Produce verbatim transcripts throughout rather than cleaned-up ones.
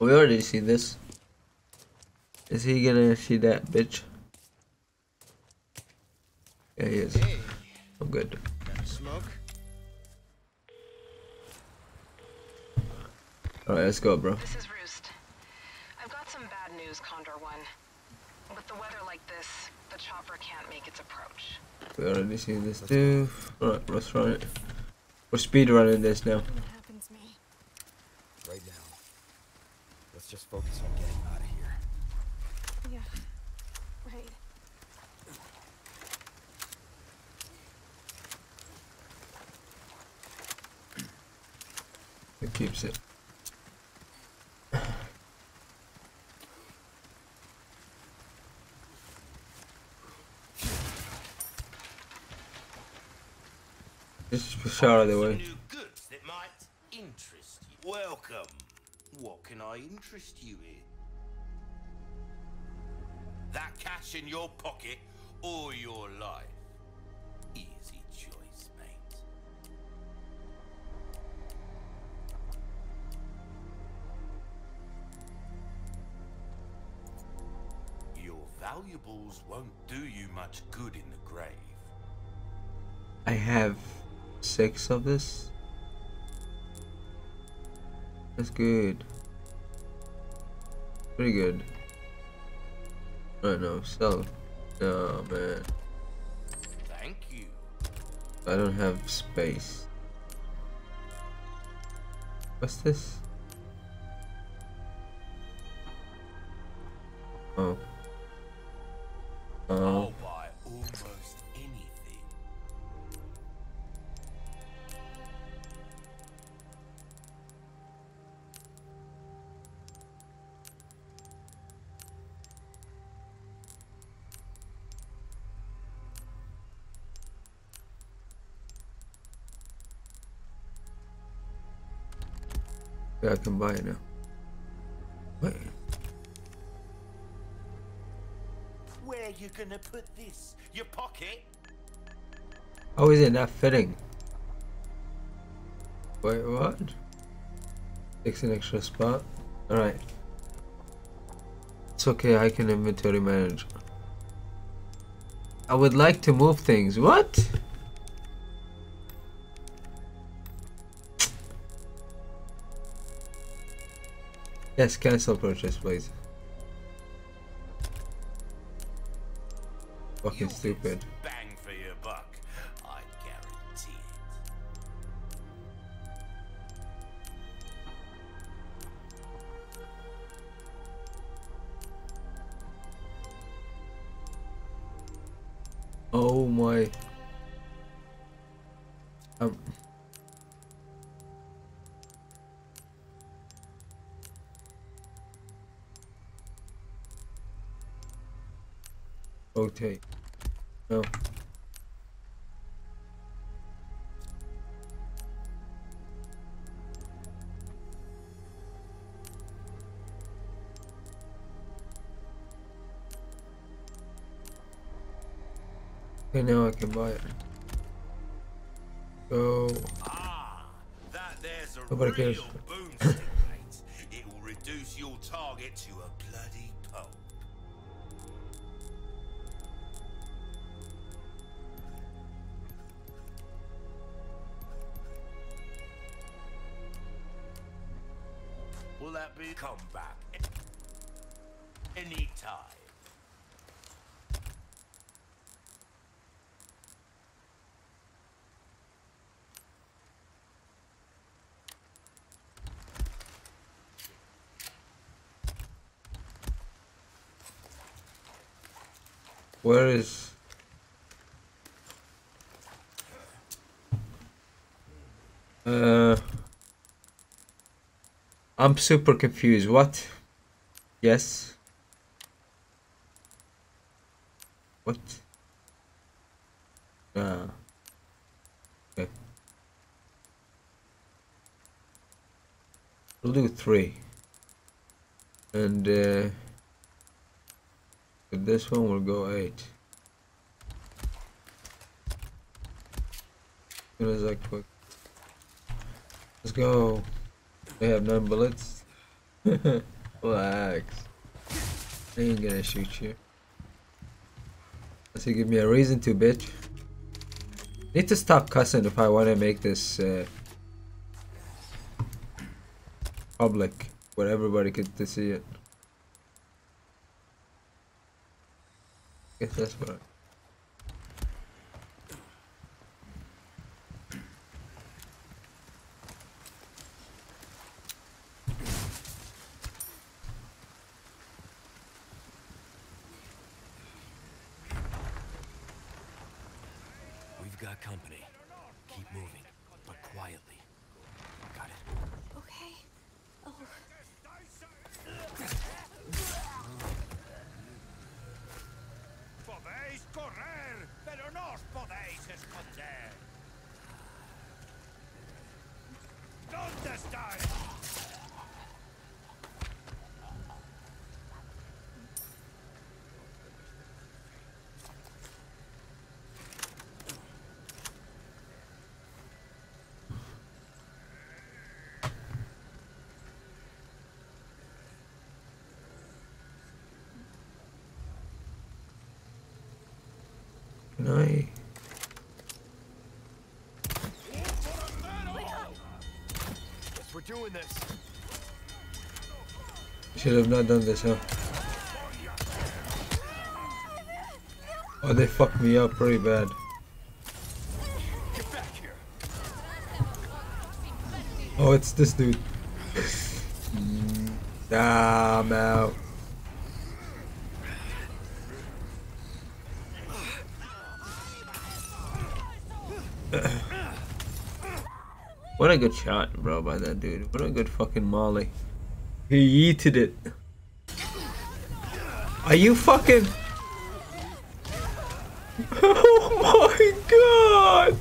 We already see this. Is he gonna see that bitch? Yeah, he is. Hey, I'm good. got a smoke? Alright, let's go, bro. This is Roost. I've got some bad news, Condor One. With the weather like this, the chopper can't make its approach. We already see this too. Alright, let's run it. We're speed running this now. What happens to me? Right now. Let's just focus on getting out of here. Yeah. Right. It keeps it. Just push out of the way. New goods that might interest you. Welcome. What can I interest you in? That cash in your pocket or your life? Easy choice, mate. Your valuables won't do you much good in the grave. I have six of this. That's good. Pretty good. I know, sell. No, man. Thank you. I don't have space. What's this? Oh. Oh. I'll buy almost anything. Yeah, I can buy it now. Wait. Where you gonna put this? Your pocket? How is it not fitting? Wait, what? Takes an extra spot. Alright. It's okay, I can inventory manage. I would like to move things. What? Yes, cancel purchase, please. Fucking You'll get stupid. some bang for your buck. I guarantee it. Oh my. Um. Okay. No. Okay, now I can buy it. So Ah, that there's a nobody real cares. boomstick, mate. It will reduce your target to a bloody pulp. Will that be come back anytime? Where is? Uh, I'm super confused. What? Yes. What? Ah. Okay. We'll do three. And uh, with this one, we'll go eight. As soon as I quick. Let's go. They have nine bullets. Relax. I ain't gonna shoot you. Unless you give me a reason to, bitch. Need to stop cussing if I want to make this uh, public, where everybody gets to see it. Guess that's what. We've got company. Keep moving, but quietly. Got it. Okay. Oh. Podéis correr, pero no os podéis esconder. ¿Dónde estáis? Can I? Guess we're doing this. Should have not done this, huh? Oh, they fucked me up pretty bad. Get back here. Oh, it's this dude. Nah, I'm out. What a good shot, bro, by that dude. What a good fucking molly. He yeeted it. Are you fucking... Oh my god!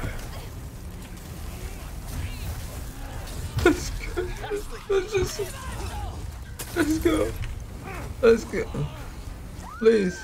Let's go. Let's just... Let's go. Let's go. Please.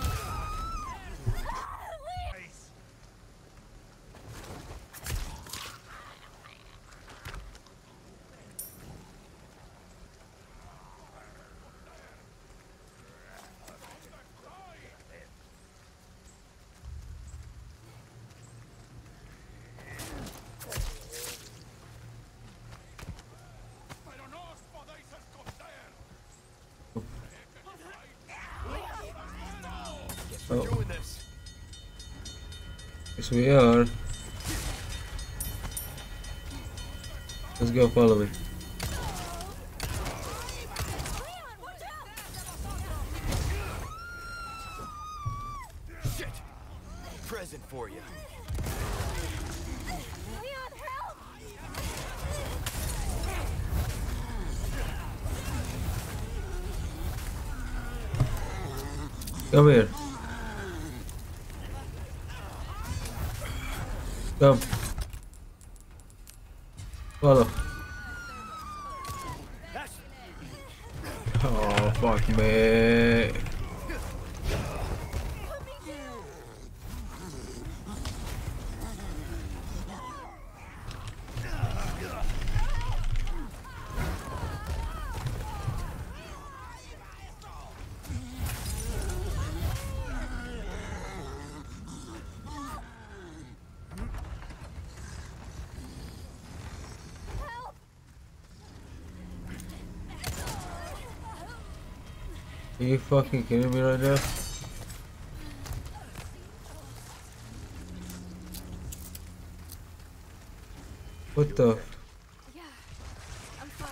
We're Oh. doing this. Yes, we are. Let's go, follow me. Shit. Present for you. Leon, help! Come here. Come. Follow. Oh, fuck me. Are you fucking kidding me right now? What the? Yeah, I'm fine.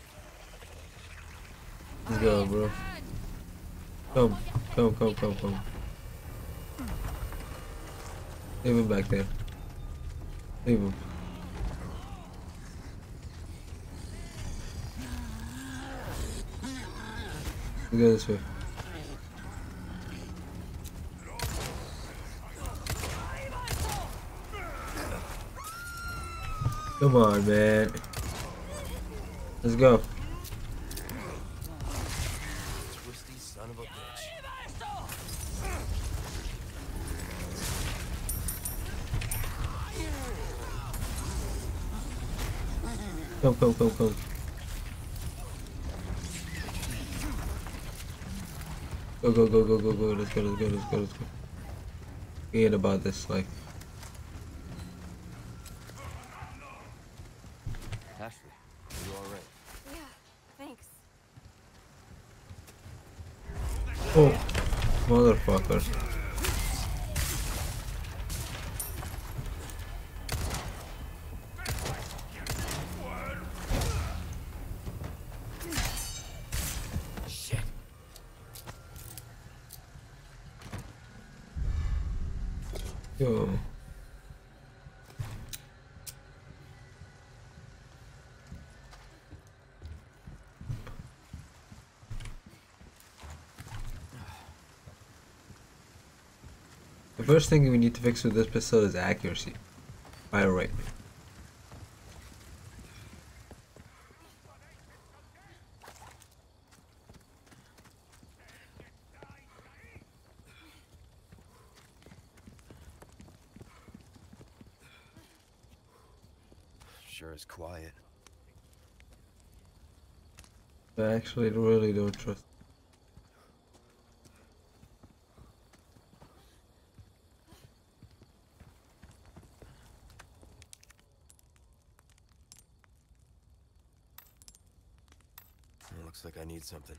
Let's go, bro. Come, come, come, come, come. Leave him back there. Leave him. Let's go this way. Come on, man. Let's go. Twisty son of a bitch. Come, come, come, come. Go, go, go, go, go, go. Let's go, let's go, let's go, let's go. We ain't about this life. Ashley, are you alright? Yeah, thanks. Oh, motherfucker. Shit. Yo. The first thing we need to fix with this pistol is accuracy. Fire rate. Sure is quiet. I actually really don't trust. Looks like I need something.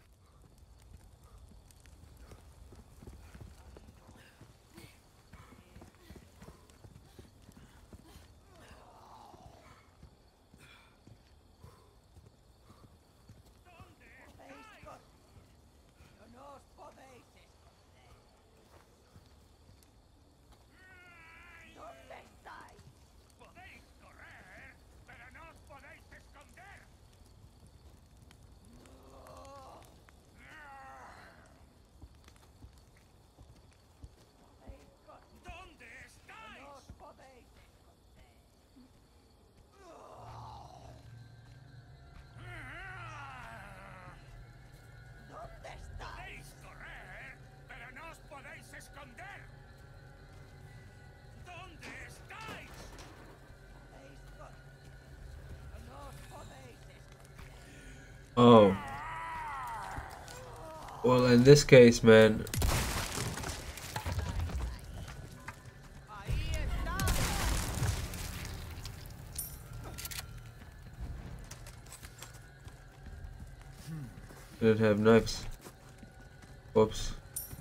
Oh. Well, in this case, man. Didn't have knives. Whoops.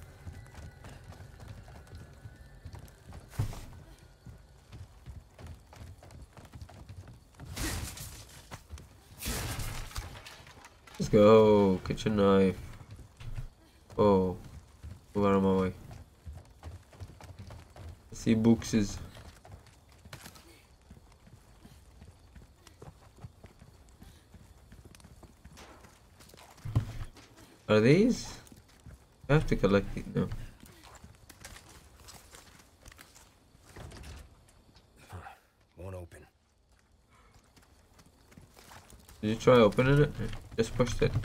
Let's go. Get your knife. Oh. Move out of my way. I see boxes. Are these? I have to collect these now. Won't open. Did you try opening it? Just pushed it.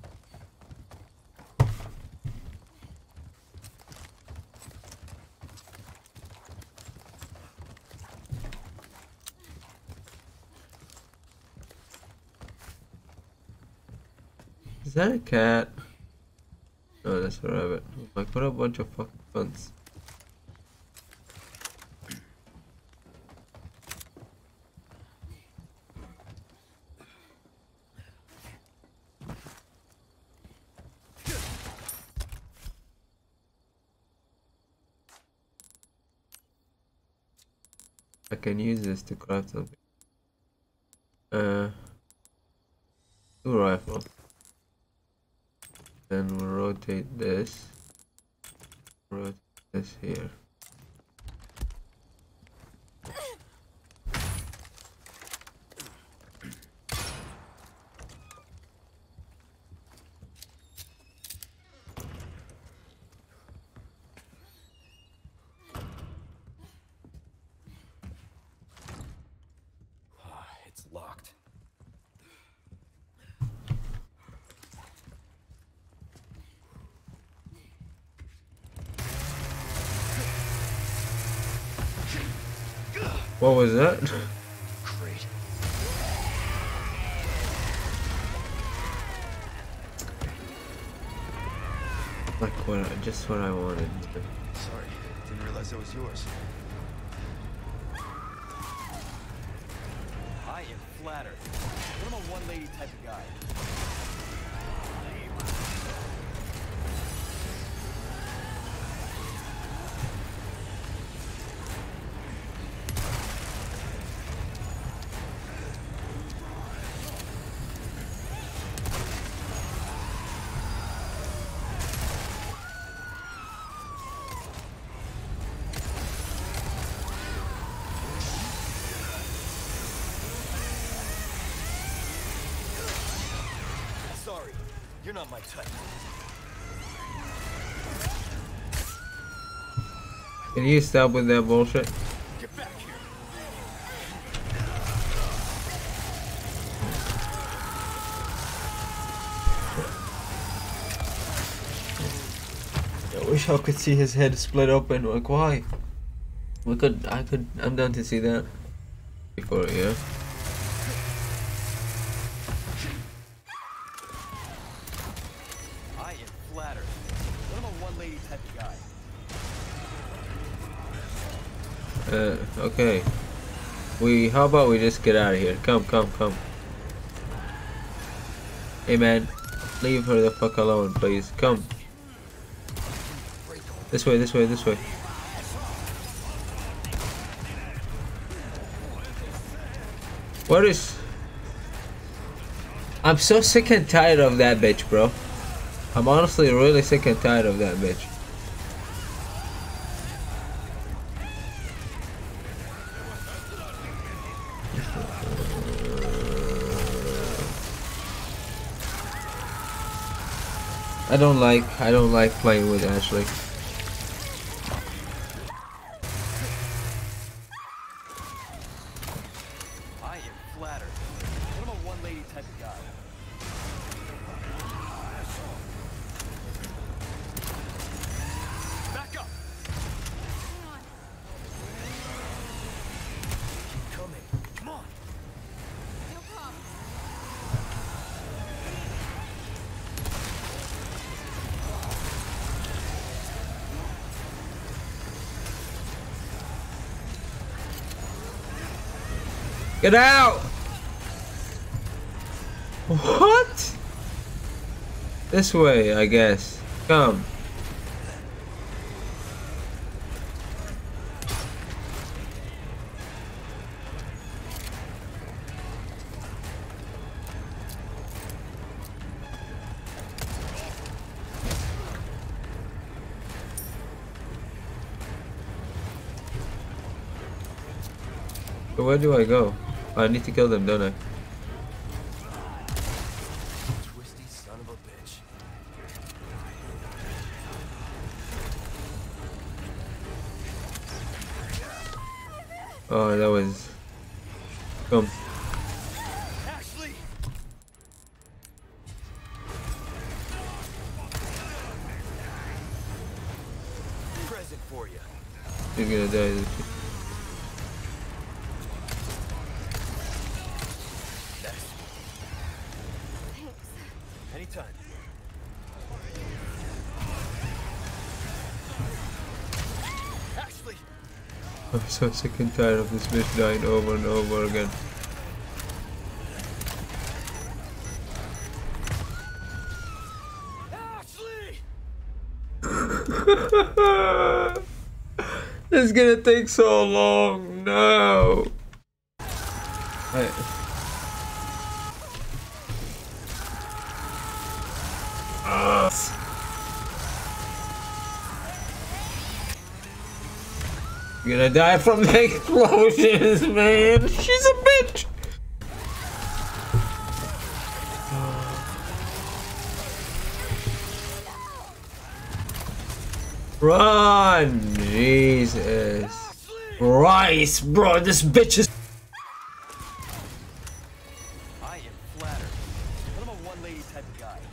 Is that a cat? No, that's a rabbit. Like, what a bunch of fucking funds. I can use this to craft something. Uh, two rifle. Then we'll rotate this. Rotate this here. It's locked. What was that? Great. Like what? I- Just what I wanted. Sorry, didn't realize that was yours. I am flattered. I'm a one-lady type of guy. Sorry, you're not my type. Can you stop with that bullshit? Get back here. I wish I could see his head split open. Like why? We could. I could. I'm down to see that. Before, yeah. I am flattered. I'm a one-lady type of guy. Uh, okay. We, how about we just get out of here? Come, come, come. Hey man, leave her the fuck alone, please. Come. This way, this way, this way. What is... I'm so sick and tired of that bitch, bro. I'm honestly really sick and tired of that bitch. I don't like, I don't like playing with Ashley. I am flattered. I'm a one-lady type of guy. Back up. Keep coming. Come on. No problem. Get out! What? This way, I guess. Come. So where do I go? I need to kill them, don't I? Twisty son of a bitch. Oh, that was... Come. Ashley! Present for you. You're gonna die. Next. Thanks. Anytime. Ashley! I'm so sick and tired of this bitch dying over and over again. Ashley! It's gonna take so long. No. Hey. Ah. You're gonna die from the explosions, man. She's a bitch. Run! Jesus Christ, bro, this bitch is. I am flattered. I'm a one-lady type of guy.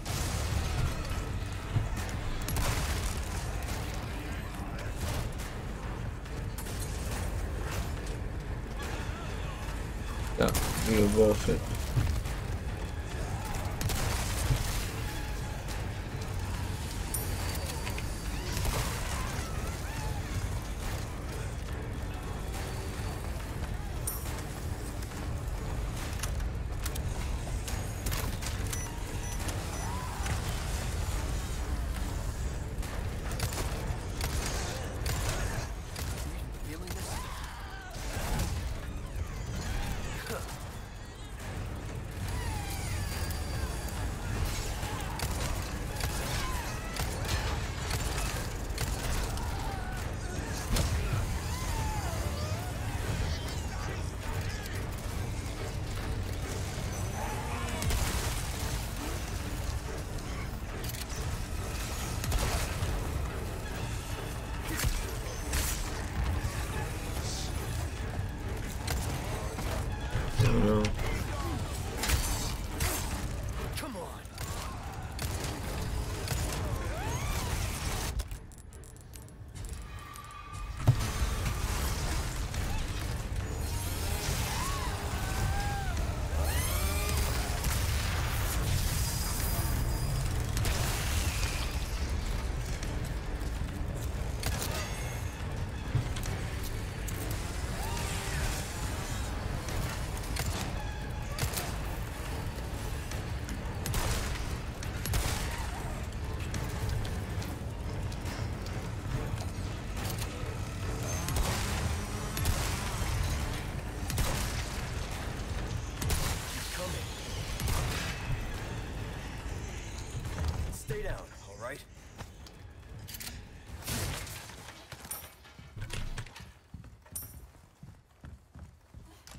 Yeah, you bullshit.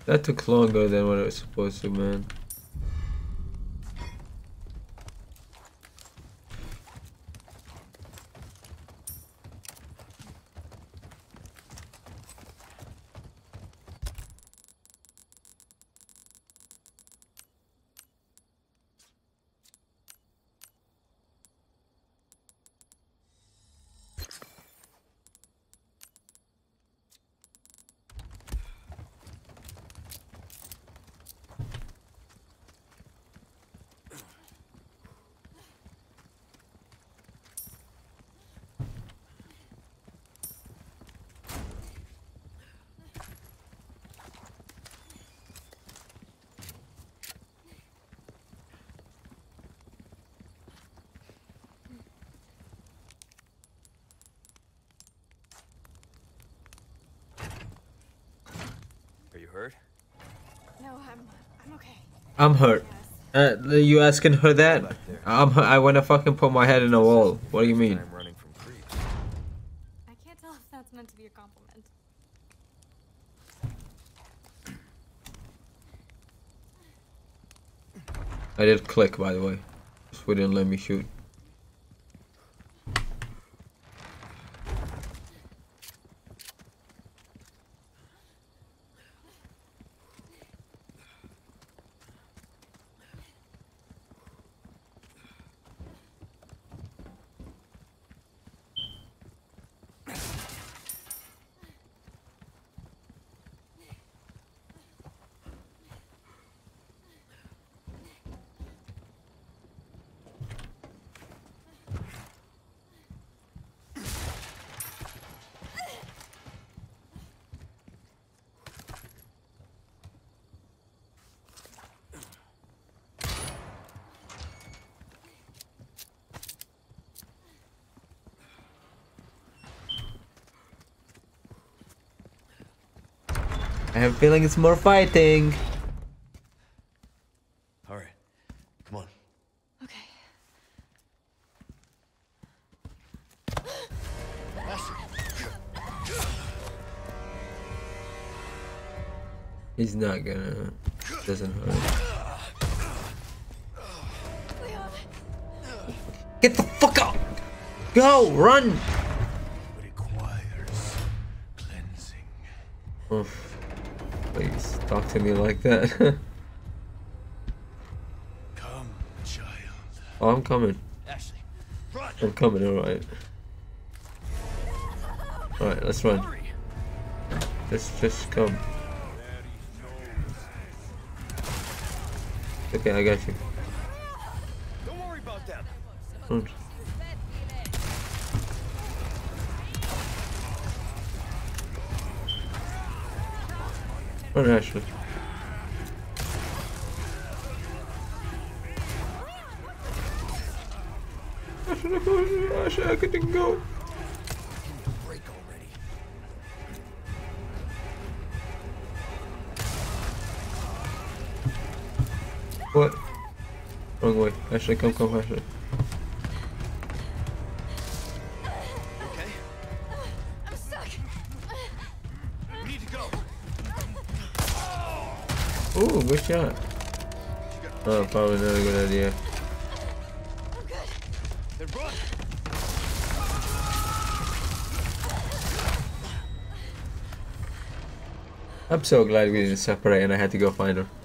That took longer than what it was supposed to, man. Are you hurt? No, I'm I'm okay. I'm hurt. Yes. Uh, you asking her that? I'm. hu- I wanna fucking put my head in a wall. What do you mean? I'm running from creeps. I can't tell if that's meant to be a compliment. I did click, by the way. Just wouldn't let me shoot. I have a feeling it's more fighting. All right, come on. Okay. He's not gonna. Doesn't hurt. Leon. Get the fuck out! Go! Run! Requires cleansing. Oh, please talk to me like that. Come, child. Oh, I'm coming. Ashley, run! I'm coming, alright. Alright, let's run. Hurry! Just, just come. Okay, I got you. Don't worry about them. Run. Run, Ashley. Ashley, go. Ashley, I couldn't go. Break already. What? Wrong way. Ashley, come, come, Ashley. Okay? I'm stuck. We need to go. Ooh, good shot. Oh, probably not a good idea. I'm good. Then run. I'm so glad we didn't separate and I had to go find her.